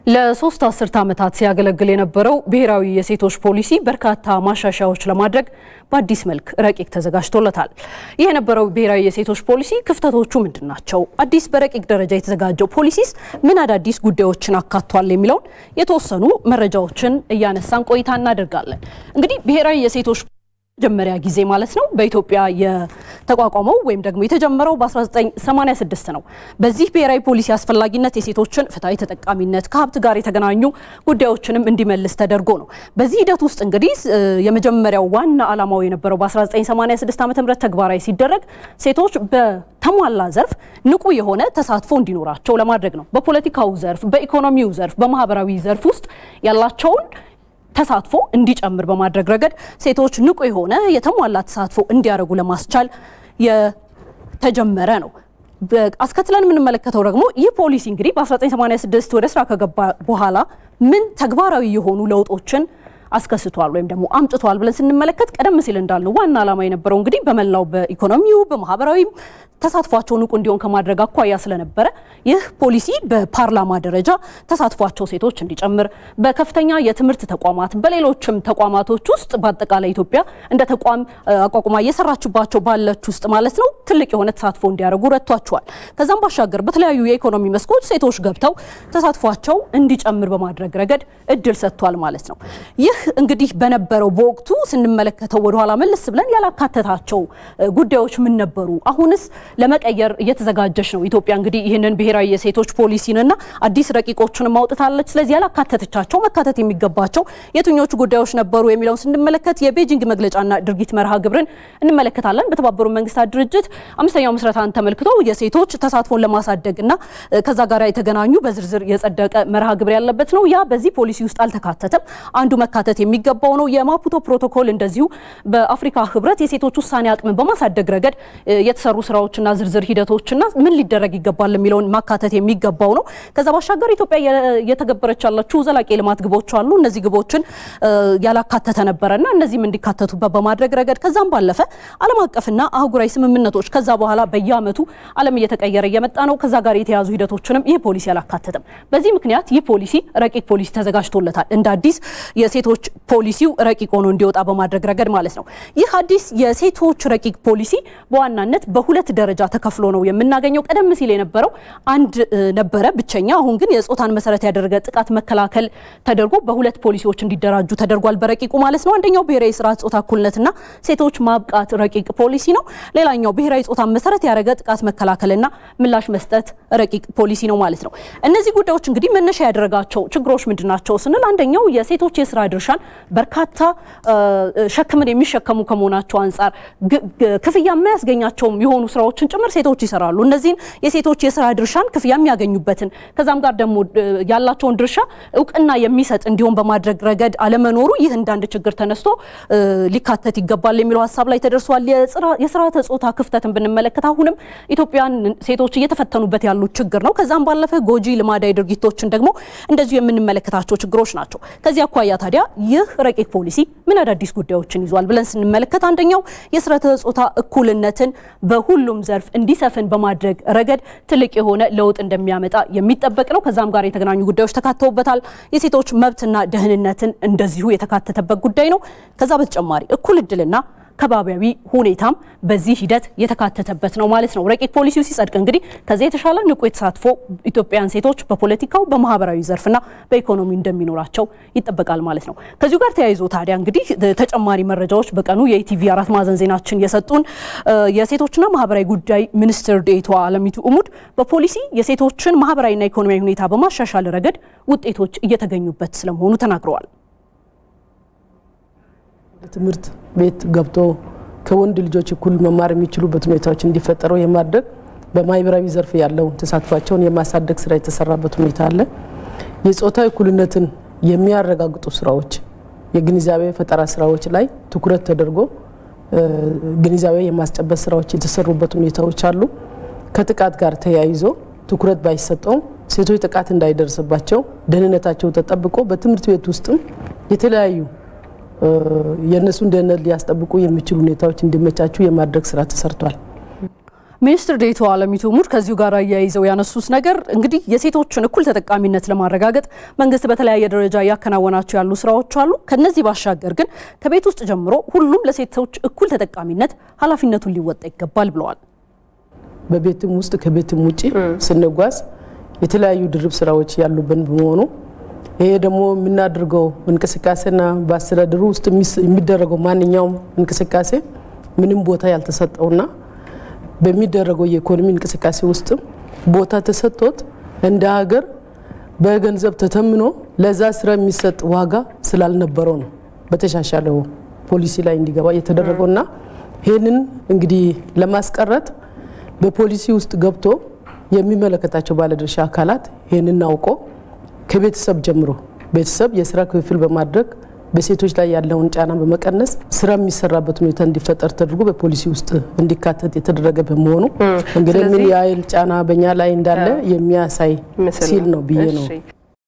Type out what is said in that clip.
ለሶስት አስርት ዓመታት ሲያገለግል የነበረው ብሔራዊ የሴቶች ፖሊሲ በርካታ ማሻሻያዎች ለማድረግ በአዲስ መልክ ረቂቅ ተዘጋጅቶለታል። ይህ የነበረው ብሔራዊ የሴቶች ፖሊሲ ክፍተቶቹ ምንድናቸው? አዲስ በረቂቅ ደረጃ የተዘጋጀው ፖሊሲስ ምን አዳዲስ ጉዳዮችን አካቷል የሚለውን የተወሰኑ መረጃዎችን እያነሳን ቆይታ እናደርጋለን። እንግዲህ ብሔራዊ የሴቶች መጀመሪያ ጊዜ ማለት ነው በኢትዮጵያ የተቋቋመው ወይም ደግሞ የተጀመረው በ1986 ነው። በዚህ ብሔራዊ ፖሊሲ አስፈላጊነት የሴቶችን ፍትሃዊ ተጠቃሚነት ከሀብት ጋር የተገናኙ ጉዳዮችንም እንዲመልስ ተደርጎ ነው። በዚህ ሂደት ውስጥ እንግዲህ የመጀመሪያው ዋና ዓላማው የነበረው በ1986 ዓ.ም ተግባራዊ ሲደረግ ሴቶች በተሟላ ዘርፍ ንቁ የሆነ ተሳትፎ እንዲኖራቸው ለማድረግ ነው። በፖለቲካው ዘርፍ፣ በኢኮኖሚው ዘርፍ፣ በማህበራዊ ዘርፍ ውስጥ ያላቸውን ተሳትፎ እንዲጨምር በማድረግ ረገድ ሴቶች ንቁ የሆነ የተሟላ ተሳትፎ እንዲያደርጉ ለማስቻል የተጀመረ ነው። አስከትለን የምንመለከተው ደግሞ ይህ ፖሊሲ እንግዲህ በ1986 ወደ ስራ ከገባ በኋላ ምን ተግባራዊ የሆኑ ለውጦችን አስከስቷል ወይም ደግሞ አምጥቷል ብለን ስንመለከት ቀደም ሲል እንዳልነው ዋና ዓላማ የነበረው እንግዲህ በመላው በኢኮኖሚው በማህበራዊ ተሳትፏቸው ንቁ እንዲሆን ከማድረግ አኳያ ስለነበረ ይህ ፖሊሲ በፓርላማ ደረጃ ተሳትፏቸው ሴቶች እንዲጨምር በከፍተኛ የትምህርት ተቋማት በሌሎችም ተቋማቶች ውስጥ በአጠቃላይ ኢትዮጵያ እንደ ተቋም አቋቁማ እየሰራችባቸው ባለች ውስጥ ማለት ነው ትልቅ የሆነ ተሳትፎ እንዲያደርጉ ረድቷቸዋል። ከዛም ባሻገር በተለያዩ የኢኮኖሚ መስኮች ሴቶች ገብተው ተሳትፏቸው እንዲጨምር በማድረግ ረገድ እድል ሰጥቷል ማለት ነው። ይህ እንግዲህ በነበረው በወቅቱ ስንመለከተው ወደ ኋላ መለስ ብለን ያላካተታቸው ጉዳዮች ምን ነበሩ? አሁንስ ለመቀየር እየተዘጋጀች ነው ኢትዮጵያ እንግዲህ ይህንን ብሔራዊ የሴቶች ፖሊሲንና አዲስ ረቂቆችን ማውጣታለች። ስለዚህ ያላካተተቻቸው መካተት የሚገባቸው የትኞቹ ጉዳዮች ነበሩ የሚለውን ስንመለከት የቤጂንግ መግለጫና ድርጊት መርሃ ግብርን እንመለከታለን። በተባበሩት መንግስታት ድርጅት 5ኛው ምስረታን ተመልክቶ የሴቶች ተሳትፎን ለማሳደግና ከዛ ጋር የተገናኙ በዝርዝር የጸደቀ መርሃ ግብር ያለበት ነው። ያ በዚህ ፖሊሲ ውስጥ አልተካተተም። አንዱ መካተት የሚገባው ነው። የማፑቶ ፕሮቶኮል እንደዚሁ በአፍሪካ ህብረት የሴቶች ውሳኔ አቅምን በማሳደግ ረገድ የተሰሩ ስራዎችና ዝርዝር ሂደቶችና ምን ሊደረግ ይገባል የሚለውን ማካተት የሚገባው ነው። ከዛ ባሻገር ኢትዮጵያ የተገበረች ያለችው ዘላቂ ልማት ግቦች አሉ። እነዚህ ግቦችን ያላካተተ ነበርና እነዚህም እንዲካተቱበት በማድረግ ረገድ ከዛም ባለፈ ዓለም አቀፍና አህጉራዊ ስምምነቶች ከዛ በኋላ በየአመቱ ዓለም እየተቀየረ እየመጣ ነው። ከዛ ጋር የተያዙ ሂደቶችንም ይህ ፖሊሲ ያላካተተም። በዚህ ምክንያት ይህ ፖሊሲ ረቂቅ ፖሊሲ ተዘጋጅቶለታል። እንደ አዲስ የሴቶች ፖሊሲው ረቂቅ ሆኖ እንዲወጣ በማድረግ ረገድ ማለት ነው። ይህ አዲስ የሴቶች ረቂቅ ፖሊሲ በዋናነት በሁለት ደረጃ ተከፍሎ ነው የምናገኘው። ቀደም ሲል የነበረው አንድ ነበረ ብቸኛ። አሁን ግን የጾታን መሰረት ያደረገ ጥቃት መከላከል ተደርጎ በሁለት ፖሊሲዎች እንዲደራጁ ተደርጓል በረቂቁ ማለት ነው። አንደኛው ብሔራዊ ስርዓት ጾታ እኩልነትና ሴቶች ማብቃት ረቂቅ ፖሊሲ ነው። ሌላኛው ብሔራዊ ጾታን መሰረት ያደረገ ጥቃት መከላከልና ምላሽ መስጠት ረቂቅ ፖሊሲ ነው ማለት ነው። እነዚህ ጉዳዮች እንግዲህ መነሻ ያደረጋቸው ችግሮች ምንድናቸው ስንል አንደኛው የሴቶች የስራ ድርሻን በርካታ ሸክምን የሚሸከሙ ከመሆናቸው አንፃር ክፍያ የማያስገኛቸውም የሆኑ ስራዎችን ጭምር ሴቶች ይሰራሉ። እነዚህን የሴቶች የስራ ድርሻን ክፍያ የሚያገኙበትን ከዛም ጋር ደግሞ ያላቸውን ድርሻ እውቅና የሚሰጥ እንዲሆን በማድረግ ረገድ አለመኖሩ ይህ እንዳንድ ችግር ተነስቶ ሊካተት ይገባል የሚለው ሐሳብ ላይ ተደርሷል። የስርዓተ ጾታ ክፍተትን ብንመለከት አሁንም ኢትዮጵያን ሴቶች እየተፈተኑበት ያሉ ችግር ነው። ከዛም ባለፈ ጎጂ ልማዳዊ ድርጊቶችን ደግሞ እንደዚሁ የምንመለከታቸው ችግሮች ናቸው። ከዚህ አኳያ ታዲያ ይህ ረቂቅ ፖሊሲ ምን አዳዲስ ጉዳዮችን ይዟል ብለን ስንመለከት አንደኛው የስርዓተ ጾታ እኩልነትን በሁሉም ዘርፍ እንዲሰፍን በማድረግ ረገድ ትልቅ የሆነ ለውጥ እንደሚያመጣ የሚጠበቅ ነው። ከዛም ጋር የተገናኙ ጉዳዮች ተካተውበታል። የሴቶች መብትና ደህንነትን እንደዚሁ የተካተተበት ጉዳይ ነው። ከዛ በተጨማሪ እኩል እድልና ከባቢያዊ ሁኔታም በዚህ ሂደት የተካተተበት ነው ማለት ነው። ረቂቅ ፖሊሲው ሲጸድቅ እንግዲህ ከዚህ የተሻለ ንቁ የተሳትፎ ኢትዮጵያን ሴቶች በፖለቲካው በማህበራዊ ዘርፍና በኢኮኖሚ እንደሚኖራቸው ይጠበቃል ማለት ነው። ከዚሁ ጋር ተያይዞ ታዲያ እንግዲህ ተጨማሪ መረጃዎች በቀኑ የኢቲቪ 4 ማዕዘን ዜናችን የሰጡን የሴቶችና ማህበራዊ ጉዳይ ሚኒስትር ዴኤታዋ አለሚቱ እሙድ በፖሊሲ የሴቶችን ማህበራዊና ኢኮኖሚያዊ ሁኔታ በማሻሻል ረገድ ውጤቶች እየተገኙበት ስለመሆኑ ተናግረዋል። ትምህርት ቤት ገብቶ ከወንድ ልጆች እኩል መማር የሚችሉበት ሁኔታዎች እንዲፈጠሩ የማድረግ በማህበራዊ ዘርፍ ያለው ተሳትፏቸውን የማሳደግ ስራ የተሰራበት ሁኔታ አለ። የጾታዊ እኩልነትን የሚያረጋግጡ ስራዎች የግንዛቤ ፈጠራ ስራዎች ላይ ትኩረት ተደርጎ ግንዛቤ የማስጨበጥ ስራዎች የተሰሩበት ሁኔታዎች አሉ። ከጥቃት ጋር ተያይዞ ትኩረት ባይሰጠው ሴቶች ጥቃት እንዳይደርስባቸው ደህንነታቸው ተጠብቆ በትምህርት ቤት ውስጥም የተለያዩ የነሱን ደህንነት ሊያስጠብቁ የሚችሉ ሁኔታዎች እንዲመቻቹ የማድረግ ስራ ተሰርቷል። ሚኒስትር ዴኤታው አለሚቱ ሙድ ከዚሁ ጋር ያያይዘው ያነሱት ነገር እንግዲህ የሴቶችን እኩል ተጠቃሚነት ለማረጋገጥ መንግስት በተለያየ ደረጃ ያከናወናቸው ያሉ ስራዎች አሉ። ከነዚህ ባሻገር ግን ከቤት ውስጥ ጀምሮ ሁሉም ለሴቶች እኩል ተጠቃሚነት ኃላፊነቱን ሊወጣ ይገባል ብለዋል። በቤትም ውስጥ ከቤትም ውጪ ስንጓዝ የተለያዩ ድርብ ስራዎች ያሉብን በመሆኑ ይሄ ደግሞ የምናደርገው እንቅስቃሴና በአስተዳደሩ ውስጥ የሚደረገው ማንኛውም እንቅስቃሴ ምንም ቦታ ያልተሰጠውና በሚደረገው የኢኮኖሚ እንቅስቃሴ ውስጥ ቦታ ተሰጥቶት እንደ ሀገር በገንዘብ ተተምኖ ለዛ ስራ የሚሰጥ ዋጋ ስላልነበረው ነው በተሻሻለው ፖሊሲ ላይ እንዲገባ የተደረገውና ይሄንን እንግዲህ ለማስቀረት በፖሊሲ ውስጥ ገብቶ የሚመለከታቸው ባለድርሻ አካላት ይሄንን አውቆ ከቤተሰብ ጀምሮ ቤተሰብ የስራ ክፍል በማድረግ በሴቶች ላይ ያለውን ጫና በመቀነስ ስራ የሚሰራበት ሁኔታ እንዲፈጠር ተደርጎ በፖሊሲ ውስጥ እንዲካተት የተደረገ በመሆኑ እንግዲህ ምን ያህል ጫና በእኛ ላይ እንዳለ የሚያሳይ ሲል ነው ብዬ ነው።